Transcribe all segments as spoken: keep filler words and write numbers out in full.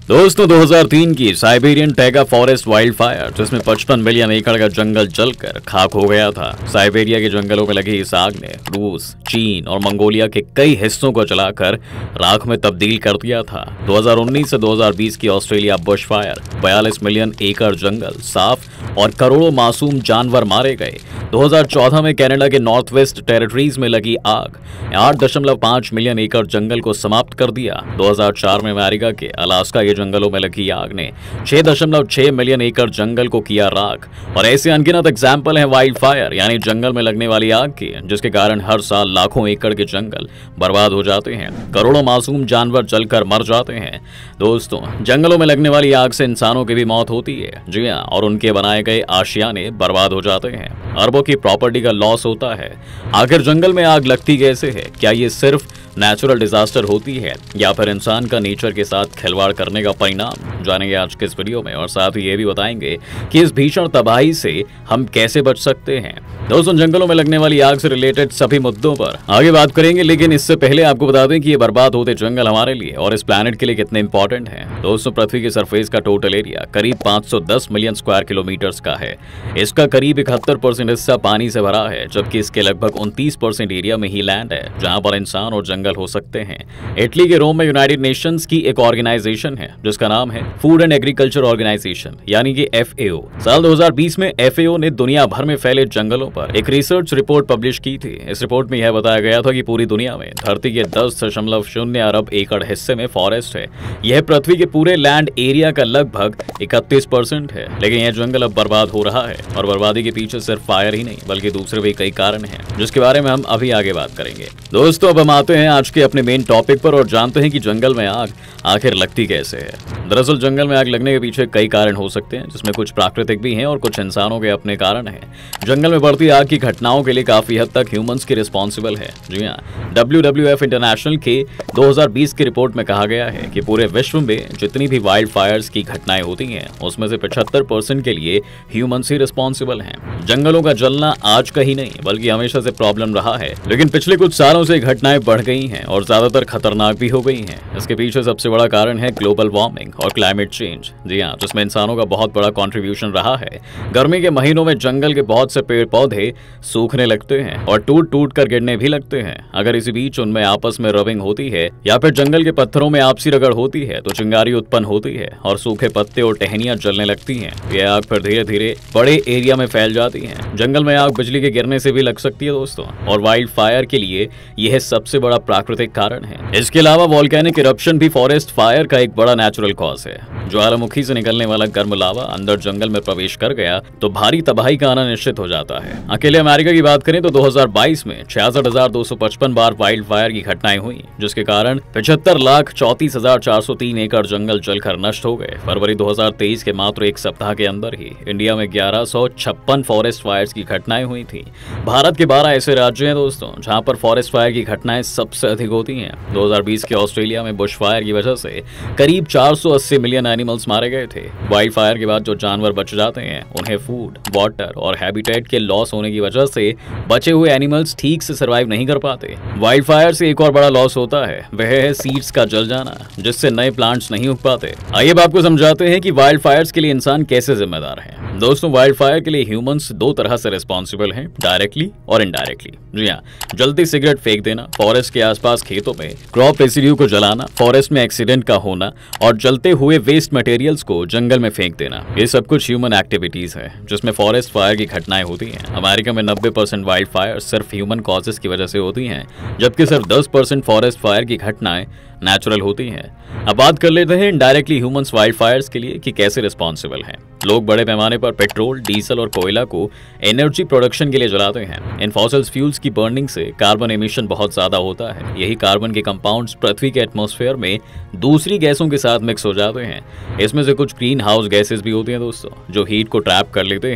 दोस्तों दो हज़ार तीन की Siberian taiga forest wild fire, जिसमें पचपन मिलियन एकड़ का जंगल जलकर खाक हो गया था। साइबेरिया के जंगलों में लगी इस आग ने रूस, चीन और मंगोलिया के कई हिस्सों को जलाकर राख में तब्दील कर दिया था। दो हज़ार उन्नीस से दो हज़ार बीस की ऑस्ट्रेलिया बुश फायर, बयालीस मिलियन एकड़ जंगल साफ और करोड़ों मासूम जानवर मारे गए। दो हज़ार चौदह में कनाडा के नॉर्थ वेस्ट टेरिटरीज में लगी आग आठ दशमलव पाँच मिलियन एकड़ जंगल को समाप्त कर दिया। दो हज़ार चार में अमेरिका के अलास्का के जंगलों में लगी आग ने छह दशमलव छह मिलियन एकड़ जंगल को किया राख। और ऐसे अनगिनत एग्जाम्पल हैं वाइल्ड फायर यानी जंगल में लगने वाली आग की, जिसके कारण हर साल लाखों एकड़ के जंगल बर्बाद हो जाते हैं, करोड़ों मासूम जानवर जलकर मर जाते हैं। दोस्तों, जंगलों में लगने वाली आग से इंसानों की भी मौत होती है, जी हाँ, और उनके बनाए गए आशियाने बर्बाद हो जाते हैं, अरबों की प्रॉपर्टी का लॉस होता है। आखिर जंगल में आग लगती कैसे है? क्या ये सिर्फ नेचुरल डिजास्टर होती है या फिर इंसान का नेचर के साथ खिलवाड़ करने का परिणाम? जानेंगे आज के इस वीडियो में, और साथ ही ये भी बताएंगे कि इस भीषण तबाही से हम कैसे बच सकते हैं। दोस्तों, जंगलों में लगने वाली आग से रिलेटेड सभी मुद्दों पर आगे बात करेंगे, लेकिन इससे पहले आपको बता दें कि ये बर्बाद होते जंगल हमारे लिए और इस प्लैनेट के लिए कितने इंपॉर्टेंट हैं। दोस्तों, पृथ्वी की सरफेस का टोटल एरिया करीब पाँच सौ दस मिलियन स्क्वायर किलोमीटर्स का है। इसका करीब इकहत्तर परसेंट हिस्सा पानी से भरा है, जबकि इसके लगभग उनतीस परसेंट एरिया में ही लैंड है, जहां पर इंसान और जंगल हो सकते हैं। इटली के रोम में यूनाइटेड नेशंस की एक ऑर्गेनाइजेशन है जिसका नाम है फूड एंड एग्रीकल्चर ऑर्गेनाइजेशन यानी कि एफ ए ओ। साल दो हज़ार बीस में एफ ए ओ ने दुनिया भर में फैले जंगलों पर एक रिसर्च रिपोर्ट पब्लिश की थी। इस रिपोर्ट में यह बताया गया था कि पूरी दुनिया में धरती के दस दशमलव शून्य अरब एकड़ हिस्से में फॉरेस्ट है। यह पृथ्वी के पूरे लैंड एरिया का लगभग इकतीस परसेंट है। लेकिन यह जंगल अब बर्बाद हो रहा है, और बर्बादी के पीछे सिर्फ फायर ही नहीं बल्कि दूसरे भी कई कारण हैं, जिसके बारे में हम अभी आगे बात करेंगे। दोस्तों, अब हम आते हैं आज के अपने मेन टॉपिक पर और जानते हैं कि जंगल में आग आखिर लगती कैसे है। दरअसल जंगल में आग लगने के पीछे कई कारण हो सकते हैं, जिसमें कुछ प्राकृतिक भी हैं और कुछ इंसानों के अपने कारण हैं। जंगल में बढ़ती आग की घटनाओं के लिए काफी हद तक ह्यूमंस की रिस्पॉन्सिबल है। जी हाँ, डब्ल्यू डब्ल्यू एफ इंटरनेशनल के दो हज़ार बीस की रिपोर्ट में कहा गया है कि पूरे विश्व में जितनी भी वाइल्ड फायर्स की घटनाएं होती हैं, उसमें से पचहत्तर परसेंट के लिए ह्यूमंस ही रिस्पॉन्सिबल हैं। जंगलों का जलना आज का ही नहीं बल्कि हमेशा से प्रॉब्लम रहा है, लेकिन पिछले कुछ सालों से घटनाएं बढ़ गई हैं और ज्यादातर खतरनाक भी हो गई हैं। इसके पीछे सबसे बड़ा कारण है ग्लोबल वार्मिंग और क्लाइमेट चेंज। जी हाँ, जिसमें इंसानों का बहुत बड़ा कंट्रीब्यूशन रहा है। गर्मी के महीनों में जंगल के बहुत से पेड़ पौधे सूखने लगते हैं और टूट टूट कर गिरने भी लगते हैं। अगर इसी बीच उनमें आपस में रबिंग होती है या फिर जंगल के पत्थरों में आपसी रगड़ होती है तो चिंगारी उत्पन्न होती है और सूखे पत्ते और टहनियां जलने लगती हैं। यह आग फिर धीरे धीरे बड़े एरिया में फैल जाती है। जंगल में आग बिजली के गिरने से भी लग सकती है दोस्तों, और वाइल्ड फायर के लिए यह सबसे बड़ा प्राकृतिक कारण है। इसके अलावा वोल्केनिक इरप्शन भी फॉरेस्ट फायर का एक बड़ा नेचुरल कॉज है। ज्वालामुखी से निकलने वाला गर्म लावा अंदर जंगल में प्रवेश कर गया तो भारी तबाही का आना निश्चित हो जाता है। अकेले अमेरिका की बात करें तो दो हज़ार बाईस में छियासठ हजार दो सौ पचपन बार वाइल्ड फायर की घटनाएं हुई, जिसके कारण पचहत्तर लाख चौतीस हजार चार सौ तीन एकड़ जंगल जलकर नष्ट हो गए। फरवरी दो हज़ार तेईस के मात्र एक सप्ताह के अंदर ही इंडिया में ग्यारह सौ छप्पन फॉरेस्ट फायर्स की घटनाएं हुई थी। भारत के बारह ऐसे राज्य हैं दोस्तों जहां पर फॉरेस्ट फायर की घटनाएं सबसे अधिक होती हैं। दो हज़ार बीस के ऑस्ट्रेलिया में बुश फायर की वजह से करीब चार सौ अस्सी मिलियन एनिमल्स मारे गए थे। वाइल्ड फायर के बाद जो जानवर बच जाते हैं उन्हें फूड, वाटर और हैबिटेट के लॉस होने की वजह से बचे हुए एनिमल्स ठीक से सर्वाइव नहीं कर पाते। वाइल्ड फायर से एक और बड़ा लॉस होता है, वह है सीड्स का जल जाना, जिससे नए प्लांट्स नहीं उग पाते। आइए अब आपको समझाते हैं कि वाइल्ड फायर्स के लिए इंसान कैसे जिम्मेदार है। दोस्तों, वाइल्ड फायर के लिए ह्यूमंस दो तरह से रिस्पॉन्सिबल हैं, डायरेक्टली और इनडायरेक्टली। जी हाँ, जलती सिगरेट फेंक देना, फॉरेस्ट के आसपास खेतों में क्रॉप रेसिड्यू को जलाना, फॉरेस्ट में एक्सीडेंट का होना और जलते हुए वेस्ट मटेरियल्स को जंगल में फेंक देना, ये सब कुछ ह्यूमन एक्टिविटीज है जिसमें फॉरेस्ट फायर की घटनाएं होती हैं। अमेरिका में नब्बे परसेंट वाइल्ड फायर सिर्फ ह्यूमन कॉजेस की वजह से होती हैं, जबकि सिर्फ दस परसेंट फॉरेस्ट फायर की घटनाएं नेचुरल होती हैं। अब बात कर लेते हैं इनडायरेक्टली ह्यूमंस वाइल्ड फायर्स के लिए कि कैसे रिस्पॉन्सिबल हैं। लोग बड़े पैमाने पर पेट्रोल, डीजल और कोयला को एनर्जी प्रोडक्शन के लिए जलाते हैं। इन फॉसिल्स फ्यूल्स की बर्निंग से कार्बन एमिशन बहुत ज्यादा होता है। यही कार्बन के कंपाउंड्स पृथ्वी के एटमॉस्फेयर में दूसरी गैसों के साथ मिक्स हो जाते हैं। इसमें से कुछ ग्रीन हाउस गैसेस भी होती हैं दोस्तों, जो हीट को ट्रैप कर लेते हैं।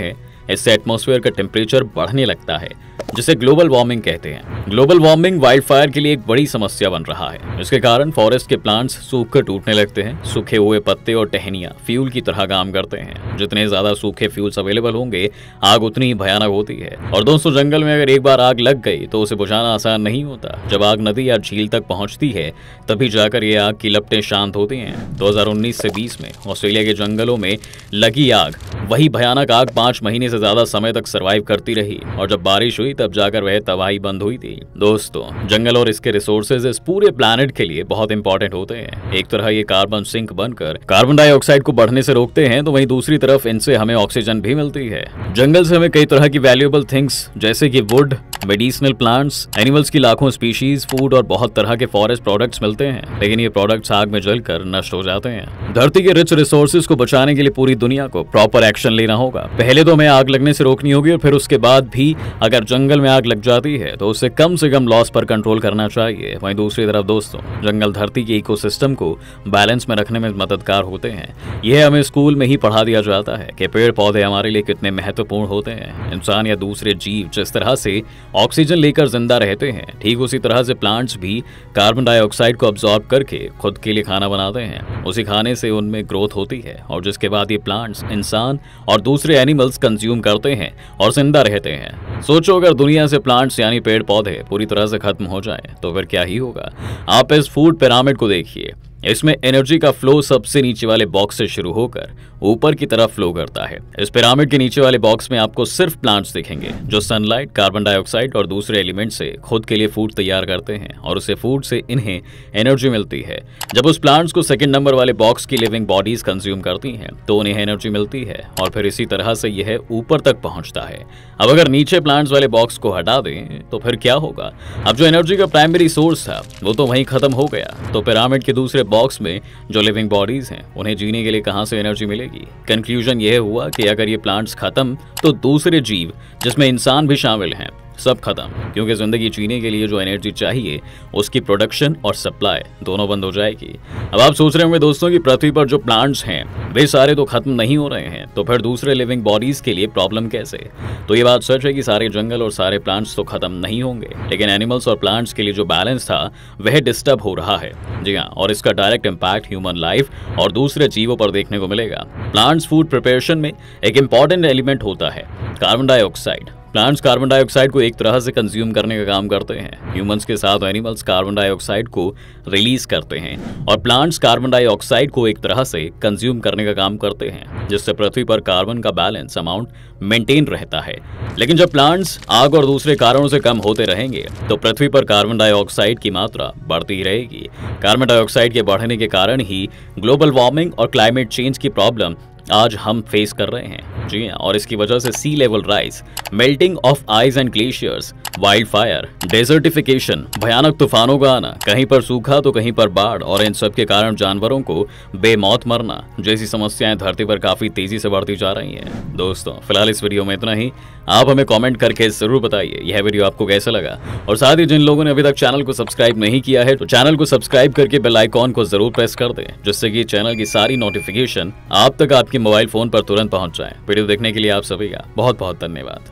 इससे एटमॉस्फेयर का टेम्परेचर बढ़ने लगता है, जिसे ग्लोबल वार्मिंग कहते हैं। ग्लोबल वार्मिंग वाइल्ड फायर के लिए एक बड़ी समस्या बन रहा है। इसके कारण फॉरेस्ट के प्लांट्स सूख कर टूटने लगते हैं। सूखे हुए पत्ते और टहनियां फ्यूल की तरह काम करते हैं। जितने ज्यादा सूखे फ्यूल्स अवेलेबल होंगे, आग उतनी ही भयानक होती है। और दोस्तों, जंगल में अगर एक बार आग लग गई तो उसे बुझाना आसान नहीं होता। जब आग नदी या झील तक पहुंचती है, तभी जाकर ये आग की लपटें शांत होती हैं। दो हज़ार उन्नीस से बीस में ऑस्ट्रेलिया के जंगलों में लगी आग, वही भयानक आग पांच महीने से ज्यादा समय तक सर्वाइव करती रही, और जब बारिश हुई तब जाकर वह तबाही बंद हुई थी। दोस्तों, जंगल और इसके रिसोर्सेज इस पूरे प्लैनेट के लिए बहुत इंपॉर्टेंट होते हैं। एक तरह ये कार्बन सिंक बनकर कार्बन डाइऑक्साइड को बढ़ने से रोकते हैं, तो वहीं दूसरी तरफ इनसे हमें ऑक्सीजन भी मिलती है। जंगल से हमें कई तरह की वैल्यूएबल थिंग्स जैसे कि वुड, मेडिसिनल प्लांट्स, एनिमल्स की लाखों स्पीशीज, फूड और बहुत तरह के फॉरेस्ट प्रोडक्ट्स मिलते हैं, लेकिन ये प्रोडक्ट्स आग में जलकर नष्ट हो जाते हैं। धरती के रिच रिसोर्सेज को बचाने के लिए पूरी दुनिया को प्रॉपर एक्शन लेना होगा। पहले तो हमें आग लगने से रोकनी होगी, और फिर उसके बाद भी अगर जंगल में आग लग जाती है तो उससे कम से कम लॉस पर कंट्रोल करना चाहिए। वहीं दूसरी तरफ दोस्तों, जंगल धरती के इकोसिस्टम को बैलेंस में रखने में मददगार होते हैं। यह हमें स्कूल में ही पढ़ा दिया जाता है कि पेड़ पौधे हमारे लिए कितने महत्वपूर्ण होते हैं। इंसान या दूसरे जीव जिस तरह से ऑक्सीजन लेकर जिंदा रहते हैं, ठीक उसी तरह से प्लांट्स भी कार्बन डाइऑक्साइड को अब्सॉर्ब करके खुद के लिए खाना बनाते हैं। उसी खाने से उनमें ग्रोथ होती है, और जिसके बाद ये प्लांट्स इंसान और दूसरे एनिमल्स कंज्यूम करते हैं और जिंदा रहते हैं। सोचो, अगर दुनिया से प्लांट्स यानी पेड़ पौधे पूरी तरह से खत्म हो जाए तो फिर क्या ही होगा। आप इस फूड पिरामिड को देखिए। इसमें एनर्जी का फ्लो सबसे नीचे वाले बॉक्स से शुरू होकर ऊपर की तरफ फ्लो करता है। इस पिरामिड के नीचे वाले बॉक्स में आपको सिर्फ प्लांट्स दिखेंगे जो सनलाइट, कार्बन डाइऑक्साइड और दूसरे एलिमेंट से खुद के लिए फूड तैयार करते हैं, और उसे फूड से इन्हें एनर्जी मिलती है। जब उस प्लांट्स को सेकंड नंबर वाले बॉक्स की लिविंग बॉडीज कंज्यूम करती हैं तो उन्हें एनर्जी मिलती है, और फिर इसी तरह से यह ऊपर तक पहुंचता है। अब अगर नीचे प्लांट्स वाले बॉक्स को हटा दें तो फिर क्या होगा। अब जो एनर्जी का प्राइमरी सोर्स था वो तो वहीं खत्म हो गया, तो पिरामिड के दूसरे बॉक्स में जो लिविंग बॉडीज हैं उन्हें जीने के लिए कहां से एनर्जी मिलेगी। कंक्लूजन यह हुआ कि अगर ये प्लांट्स खत्म तो दूसरे जीव, जिसमें इंसान भी शामिल हैं, सब खत्म, क्योंकि जिंदगी जीने के लिए जो एनर्जी चाहिए उसकी प्रोडक्शन और सप्लाई दोनों बंद हो जाएगी। अब आप सोच रहे होंगे दोस्तों कि पृथ्वी पर जो प्लांट्स हैं वे सारे तो खत्म नहीं हो रहे हैं, तो फिर दूसरे लिविंग बॉडीज के लिए प्रॉब्लम कैसे। तो ये बात सच है कि सारे जंगल और सारे प्लांट्स तो खत्म नहीं होंगे, लेकिन एनिमल्स और प्लांट्स के लिए जो बैलेंस था वह डिस्टर्ब हो रहा है। जी हाँ, और इसका डायरेक्ट इम्पैक्ट ह्यूमन लाइफ और दूसरे जीवों पर देखने को मिलेगा। प्लांट्स फूड प्रिपरेशन में एक इंपॉर्टेंट एलिमेंट होता है carbon dioxide. Plants carbon dioxide को एक तरह से कंज्यूम करने का काम करते हैं। ह्यूमंस के साथ एनिमल्स कार्बन डाइऑक्साइड को रिलीज करते हैं, और प्लांट्स कार्बन डाइऑक्साइड को एक तरह से कंज्यूम करने का काम करते हैं, जिससे पृथ्वी पर कार्बन का बैलेंस अमाउंट मेंटेन रहता है। लेकिन जब प्लांट्स आग और दूसरे कारणों से कम होते रहेंगे तो पृथ्वी पर कार्बन डाइऑक्साइड की मात्रा बढ़ती ही रहेगी। कार्बन डाइऑक्साइड के बढ़ने के कारण ही ग्लोबल वार्मिंग और क्लाइमेट चेंज की प्रॉब्लम आज हम फेस कर रहे हैं। जी हाँ, और इसकी वजह से sea level rise, melting of ice and glaciers, wild fire, desertification, भयानक तूफानों का आना, कहीं पर सूखा तो कहीं पर बाढ़, और इन सब के कारण जानवरों को बेमौत मरना जैसी समस्याएं धरती पर काफी तेजी से बढ़ती जा रही हैं। दोस्तों, फिलहाल इस वीडियो में इतना ही। आप हमें कमेंट करके जरूर बताइए यह वीडियो आपको कैसा लगा, और साथ ही जिन लोगों ने अभी तक चैनल को सब्सक्राइब नहीं किया है तो चैनल को सब्सक्राइब करके बेल आइकॉन को जरूर प्रेस कर दें, जिससे कि चैनल की सारी नोटिफिकेशन आप तक आपके मोबाइल फोन पर तुरंत पहुंच जाए। वीडियो देखने के लिए आप सभी का बहुत बहुत धन्यवाद।